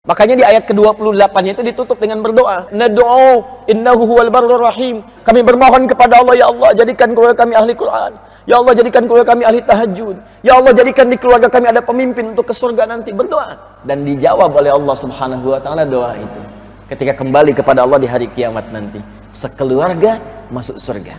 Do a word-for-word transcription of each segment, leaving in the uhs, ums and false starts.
Makanya di ayat ke dua puluh delapan itu ditutup dengan berdoa. Nad'u innahu huwal barrur rahim. Kami bermohon kepada Allah, ya Allah, jadikan keluarga kami ahli Quran. Ya Allah, jadikan keluarga kami ahli tahajud. Ya Allah, jadikan di keluarga kami ada pemimpin untuk ke surga nanti. Berdoa. Dan dijawab oleh Allah Subhanahu wa taala doa itu. Ketika kembali kepada Allah di hari kiamat nanti, sekeluarga masuk surga.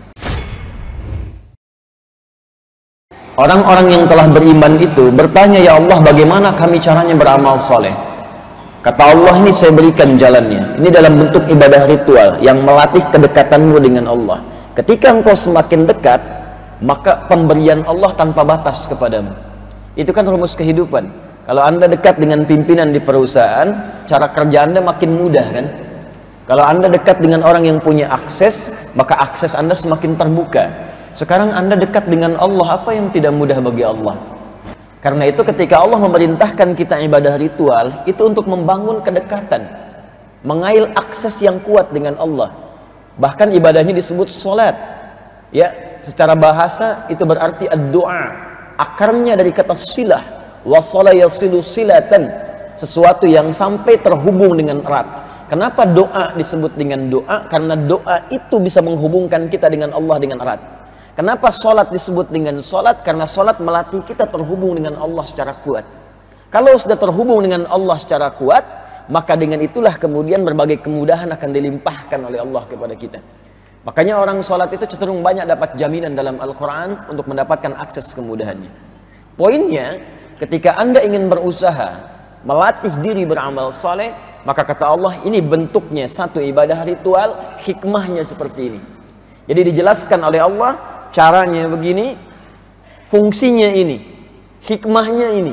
Orang-orang yang telah beriman itu bertanya, ya Allah, bagaimana kami caranya beramal soleh? Kata Allah, ini saya berikan jalannya. Ini dalam bentuk ibadah ritual yang melatih kedekatanmu dengan Allah. Ketika engkau semakin dekat, maka pemberian Allah tanpa batas kepadamu. Itu kan rumus kehidupan. Kalau Anda dekat dengan pimpinan di perusahaan, cara kerja Anda makin mudah kan? Kalau Anda dekat dengan orang yang punya akses, maka akses Anda semakin terbuka. Sekarang Anda dekat dengan Allah, apa yang tidak mudah bagi Allah? Karena itu ketika Allah memerintahkan kita ibadah ritual, itu untuk membangun kedekatan, mengail akses yang kuat dengan Allah. Bahkan ibadahnya disebut sholat. Ya, secara bahasa itu berarti ad-doa. Akarnya dari kata silah. Wasala yasilu silatan, sesuatu yang sampai terhubung dengan erat. Kenapa doa disebut dengan doa? Karena doa itu bisa menghubungkan kita dengan Allah dengan erat. Kenapa sholat disebut dengan sholat? Karena sholat melatih kita terhubung dengan Allah secara kuat. Kalau sudah terhubung dengan Allah secara kuat, maka dengan itulah kemudian berbagai kemudahan akan dilimpahkan oleh Allah kepada kita. Makanya orang sholat itu cenderung banyak dapat jaminan dalam Al-Quran untuk mendapatkan akses kemudahannya. Poinnya, ketika Anda ingin berusaha melatih diri beramal soleh, maka kata Allah, ini bentuknya satu ibadah ritual, hikmahnya seperti ini. Jadi dijelaskan oleh Allah, caranya begini, fungsinya ini, hikmahnya ini.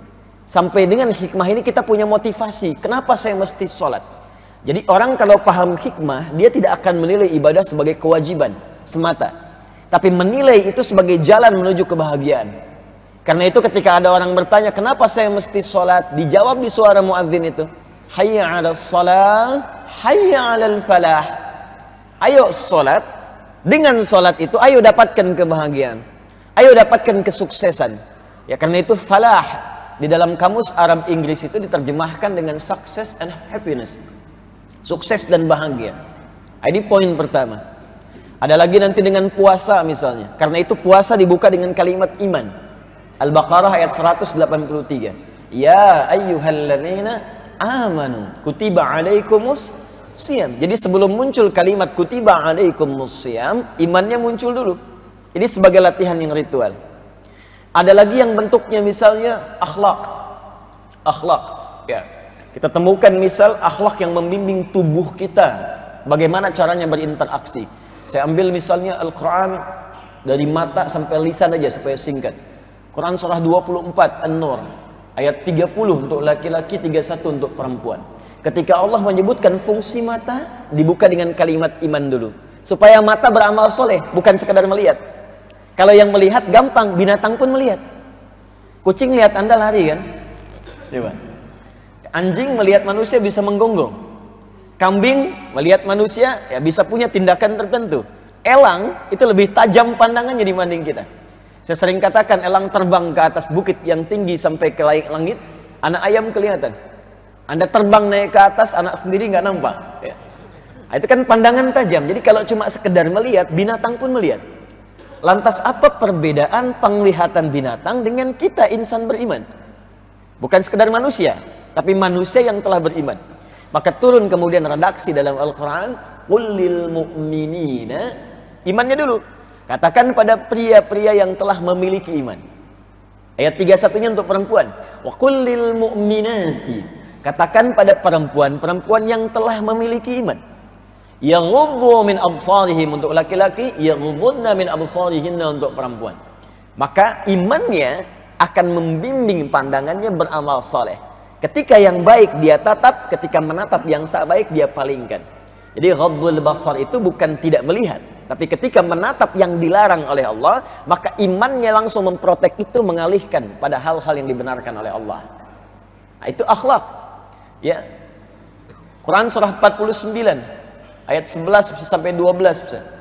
Sampai dengan hikmah ini kita punya motivasi. Kenapa saya mesti sholat? Jadi orang kalau paham hikmah, dia tidak akan menilai ibadah sebagai kewajiban semata, tapi menilai itu sebagai jalan menuju kebahagiaan. Karena itu ketika ada orang bertanya, kenapa saya mesti sholat? Dijawab di suara muadzin itu, hayya 'alas shalah, hayya 'alal falah. Ayo sholat. Dengan sholat itu, ayo dapatkan kebahagiaan, ayo dapatkan kesuksesan. Ya, karena itu falah di dalam kamus Arab Inggris itu diterjemahkan dengan success and happiness, sukses dan bahagia. Ini poin pertama. Ada lagi nanti dengan puasa misalnya. Karena itu puasa dibuka dengan kalimat iman. Al-Baqarah ayat seratus delapan puluh tiga. Ya ayyuhalladzina amanu kutiba alaikumus siyam. Jadi sebelum muncul kalimat kutiba alaikumus siyam, imannya muncul dulu. Ini sebagai latihan yang ritual. Ada lagi yang bentuknya misalnya akhlak. Akhlak. Ya. Kita temukan misal akhlak yang membimbing tubuh kita. Bagaimana caranya berinteraksi. Saya ambil misalnya Al-Quran dari mata sampai lisan aja supaya singkat. Quran surah dua puluh empat An-Nur ayat tiga puluh untuk laki-laki, tiga puluh satu untuk perempuan. Ketika Allah menyebutkan fungsi mata, dibuka dengan kalimat iman dulu. Supaya mata beramal soleh, bukan sekadar melihat. Kalau yang melihat gampang, binatang pun melihat. Kucing lihat Anda lari kan? Coba. Anjing melihat manusia bisa menggonggong. Kambing melihat manusia ya bisa punya tindakan tertentu. Elang itu lebih tajam pandangannya dibanding kita. Saya sering katakan elang terbang ke atas bukit yang tinggi sampai ke langit, anak ayam kelihatan. Anda terbang naik ke atas, anak sendiri nggak nampak. Ya. Itu kan pandangan tajam. Jadi kalau cuma sekedar melihat, binatang pun melihat. Lantas apa perbedaan penglihatan binatang dengan kita insan beriman? Bukan sekedar manusia, tapi manusia yang telah beriman. Maka turun kemudian redaksi dalam Al-Quran, qul lil mu'minina, imannya dulu. Katakan pada pria-pria yang telah memiliki iman. Ayat tiga puluh satu-nya untuk perempuan. Wa qul lil mu'minati, katakan pada perempuan-perempuan yang telah memiliki iman. Yaghuddu min absarihim untuk laki-laki, yaghudduna min absarihinna untuk perempuan. Maka imannya akan membimbing pandangannya beramal saleh. Ketika yang baik dia tatap, ketika menatap yang tak baik dia palingkan. Jadi ghaddul basar itu bukan tidak melihat, tapi ketika menatap yang dilarang oleh Allah, maka imannya langsung memprotek itu, mengalihkan pada hal-hal yang dibenarkan oleh Allah. Nah, itu akhlak. Ya. Quran surah empat puluh sembilan ayat sebelas sampai dua belas.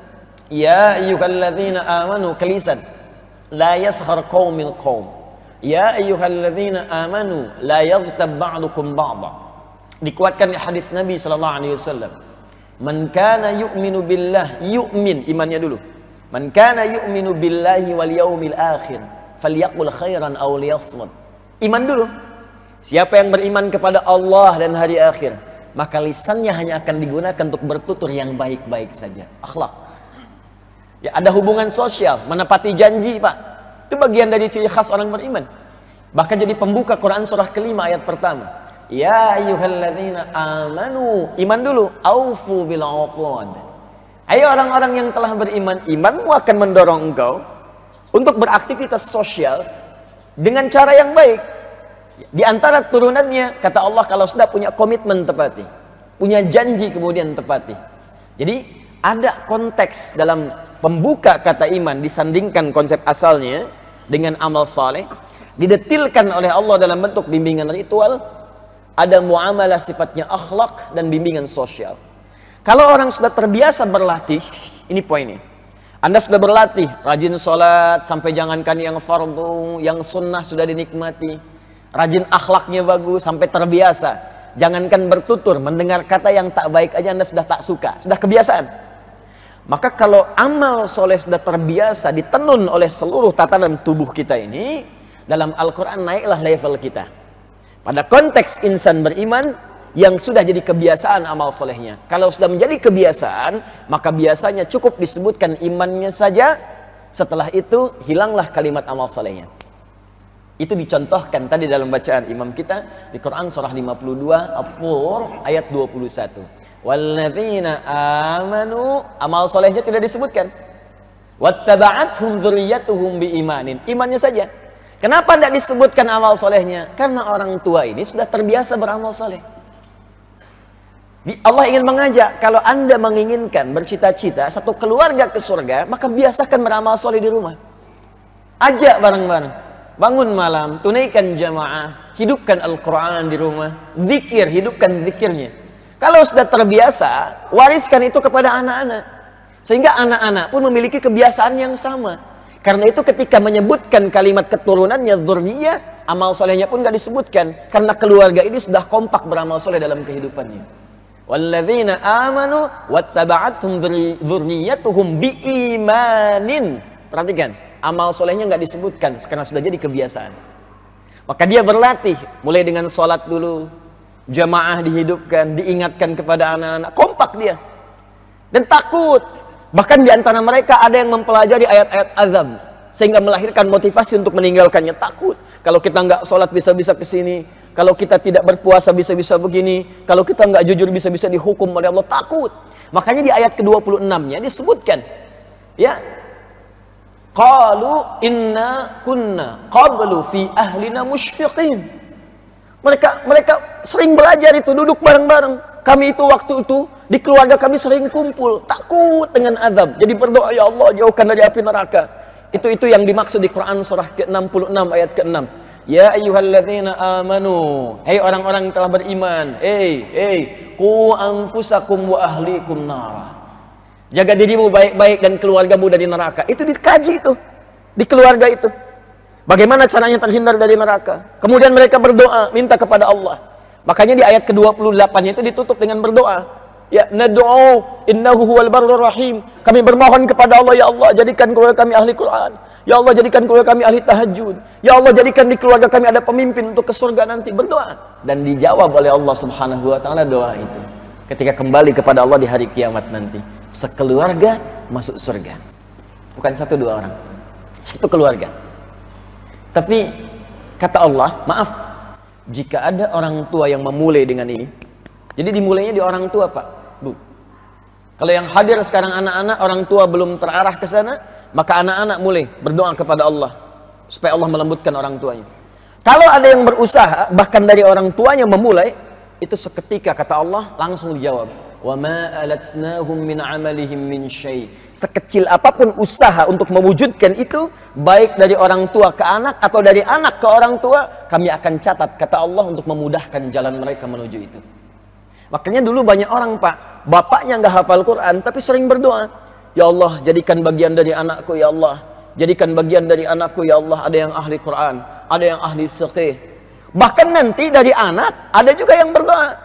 Ya ayyuhalladzina amanu kalisan la yaskhar qaumin qaum. Ya ayyuhalladzina amanu la yaghtab ba'dukum ba'dha. Dikuatkan di hadis Nabi sallallahu alaihi wasallam. Man kana yu'minu billah, yu'min imannya dulu. Man kana yu'minu billahi wal yaumil akhir, falyaqul khairan aw liyasmut. Iman dulu. Siapa yang beriman kepada Allah dan hari akhir, maka lisannya hanya akan digunakan untuk bertutur yang baik-baik saja. Akhlak. Ya, ada hubungan sosial, menepati janji, Pak. Itu bagian dari ciri khas orang beriman. Bahkan jadi pembuka Quran surah kelima ayat pertama. Ya ayyuhalladzina amanu, iman dulu, aufu bil uqud. Ayo orang-orang yang telah beriman, imanmu akan mendorong engkau untuk beraktivitas sosial dengan cara yang baik. Di antara turunannya, kata Allah, kalau sudah punya komitmen tepati, punya janji kemudian tepati. Jadi ada konteks dalam pembuka kata iman, disandingkan konsep asalnya dengan amal saleh, didetilkan oleh Allah dalam bentuk bimbingan ritual. Ada muamalah sifatnya akhlak dan bimbingan sosial. Kalau orang sudah terbiasa berlatih, ini poinnya. Anda sudah berlatih, rajin sholat, sampai jangankan yang fardu, yang sunnah sudah dinikmati. Rajin akhlaknya bagus, sampai terbiasa. Jangankan bertutur, mendengar kata yang tak baik aja Anda sudah tak suka, sudah kebiasaan. Maka kalau amal soleh sudah terbiasa, ditenun oleh seluruh tatanan tubuh kita ini, dalam Al-Quran naiklah level kita. Pada konteks insan beriman yang sudah jadi kebiasaan amal solehnya. Kalau sudah menjadi kebiasaan, maka biasanya cukup disebutkan imannya saja. Setelah itu hilanglah kalimat amal solehnya. Itu dicontohkan tadi dalam bacaan imam kita di Quran surah lima puluh dua At-Tur ayat dua puluh satu. Walladzina amanu, amal solehnya tidak disebutkan. Wattaba'athum dzurriyyatuhum biimanin, imannya saja. Kenapa tidak disebutkan amal solehnya? Karena orang tua ini sudah terbiasa beramal soleh. Allah ingin mengajak, kalau Anda menginginkan, bercita-cita satu keluarga ke surga, maka biasakan beramal soleh di rumah. Ajak bareng-bareng, bangun malam, tunaikan jamaah, hidupkan Al-Quran di rumah, zikir, hidupkan zikirnya. Kalau sudah terbiasa, wariskan itu kepada anak-anak, sehingga anak-anak pun memiliki kebiasaan yang sama. Karena itu ketika menyebutkan kalimat keturunannya dzurriyyah, amal solehnya pun gak disebutkan. Karena keluarga ini sudah kompak beramal soleh dalam kehidupannya. Walladzina amanu wattaba'athum dzurriyyatuhum biimanin. Perhatikan, amal solehnya gak disebutkan karena sudah jadi kebiasaan. Maka dia berlatih, mulai dengan sholat dulu, jamaah dihidupkan, diingatkan kepada anak-anak, kompak dia. Dan takut. Bahkan di antara mereka ada yang mempelajari ayat-ayat azab sehingga melahirkan motivasi untuk meninggalkannya. Takut. Kalau kita nggak sholat bisa-bisa ke sini. Kalau kita tidak berpuasa bisa-bisa begini. Kalau kita nggak jujur bisa-bisa dihukum oleh Allah. Takut. Makanya di ayat ke dua puluh enam-nya disebutkan. Ya. Qalu inna kunna qablu fi ahlina musyfiqin. Mereka mereka sering belajar itu, duduk bareng-bareng. Kami itu waktu itu di keluarga kami sering kumpul, takut dengan azab. Jadi berdoa, ya Allah jauhkan dari api neraka. Itu itu yang dimaksud di Quran surah ke enam puluh enam ayat ke enam. Ya ayyuhalladzina amanu, hei orang-orang yang telah beriman, hei hei qu anfusakum wa ahlikum nara. Jaga dirimu baik-baik dan keluargamu dari neraka. Itu dikaji itu di keluarga itu. Bagaimana caranya terhindar dari neraka? Kemudian mereka berdoa, minta kepada Allah. Makanya di ayat ke dua puluh delapan-nya itu ditutup dengan berdoa. Ya, nad'u innahu huwal barrur rahim. Kami bermohon kepada Allah, ya Allah jadikan keluarga kami ahli Quran. Ya Allah jadikan keluarga kami ahli tahajud. Ya Allah jadikan di keluarga kami ada pemimpin untuk ke surga nanti. Berdoa. Dan dijawab oleh Allah Subhanahu wa taala doa itu. Ketika kembali kepada Allah di hari kiamat nanti, sekeluarga masuk surga. Bukan satu dua orang. Satu keluarga. Tapi kata Allah, maaf, jika ada orang tua yang memulai dengan ini, jadi dimulainya di orang tua, Pak, Bu. Kalau yang hadir sekarang anak-anak, orang tua belum terarah ke sana, maka anak-anak mulai berdoa kepada Allah supaya Allah melembutkan orang tuanya. Kalau ada yang berusaha, bahkan dari orang tuanya memulai, itu seketika kata Allah langsung dijawab. Wa ma alatnahum min amalihim min syai'. Sekecil apapun usaha untuk mewujudkan itu, baik dari orang tua ke anak atau dari anak ke orang tua, kami akan catat kata Allah untuk memudahkan jalan mereka menuju itu. Makanya dulu banyak orang, Pak, bapaknya nggak hafal Quran tapi sering berdoa, ya Allah jadikan bagian dari anakku, ya Allah jadikan bagian dari anakku, ya Allah ada yang ahli Quran, ada yang ahli fiqh. Bahkan nanti dari anak ada juga yang berdoa,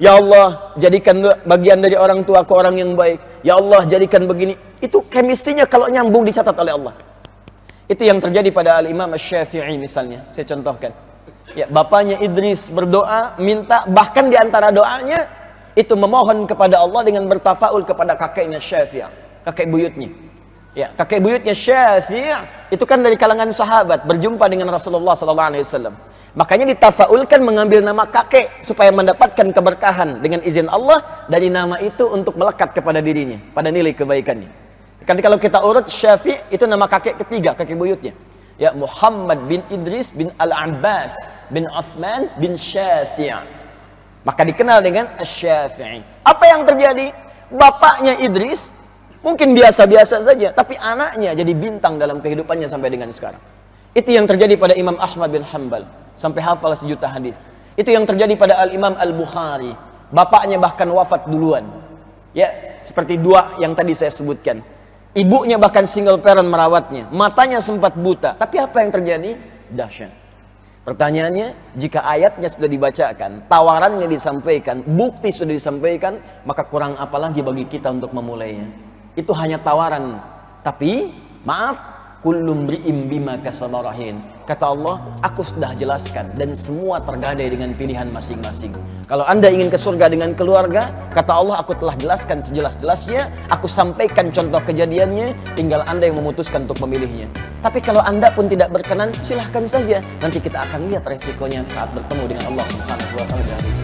Ya Allah, jadikan bagian dari orang tua ke orang yang baik. Ya Allah, jadikan begini. Itu kemistrinya kalau nyambung dicatat oleh Allah. Itu yang terjadi pada Al-Imam Asy-Syafi'i misalnya. Saya contohkan. Ya, bapaknya Idris berdoa, minta, bahkan di antara doanya itu memohon kepada Allah dengan bertafaul kepada kakeknya Syafi'i, kakek buyutnya. Ya, kakek buyutnya Syafi'i itu kan dari kalangan sahabat, berjumpa dengan Rasulullah sallallahu alaihi wasallam. Makanya ditafaulkan mengambil nama kakek supaya mendapatkan keberkahan dengan izin Allah dari nama itu untuk melekat kepada dirinya, pada nilai kebaikannya. Kan kalau kita urut Syafi'i itu nama kakek ketiga, kakek buyutnya. Ya, Muhammad bin Idris bin Al-Abbas bin Uthman bin Syafi'i. Maka dikenal dengan Asy-Syafi'i. Apa yang terjadi? Bapaknya Idris mungkin biasa-biasa saja, tapi anaknya jadi bintang dalam kehidupannya sampai dengan sekarang. Itu yang terjadi pada Imam Ahmad bin Hanbal, sampai hafal sejuta hadis. Itu yang terjadi pada Al-Imam Al-Bukhari. Bapaknya bahkan wafat duluan. Ya, seperti dua yang tadi saya sebutkan. Ibunya bahkan single parent merawatnya. Matanya sempat buta. Tapi apa yang terjadi? Dahsyat. Pertanyaannya, jika ayatnya sudah dibacakan, tawarannya disampaikan, bukti sudah disampaikan, maka kurang apa lagi bagi kita untuk memulainya? Itu hanya tawaran. Tapi, maaf, kullum ri'im bima kasaba rahin. Kata Allah, aku sudah jelaskan dan semua tergadai dengan pilihan masing-masing. Kalau Anda ingin ke surga dengan keluarga, kata Allah, aku telah jelaskan sejelas-jelasnya, aku sampaikan contoh kejadiannya, tinggal Anda yang memutuskan untuk memilihnya. Tapi kalau Anda pun tidak berkenan, silahkan saja. Nanti kita akan lihat resikonya saat bertemu dengan Allah Subhanahu wa taala.